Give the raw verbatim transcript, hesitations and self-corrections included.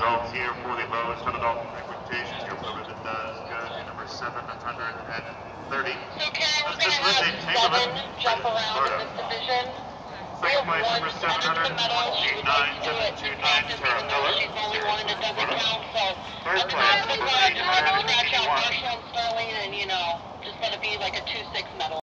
results here for the lowest total dog frequentation. Your ribbon does go to number seven hundred thirty. So Karen, we're That's going to Miss have Lindsay Chamberlain, seven jump Registered around in Florida. this division. We Second have place, one number just seven entered hundred the medal. She would like twenty-nine, to do seven it two to nine, practice, even though Tarapella, she's only one and it doesn't Florida. count. So Third at the place, top of number uh, eight just hundred scratch out eighty-one. Marshall and Sterling, and you know, just let it be like a two six medal.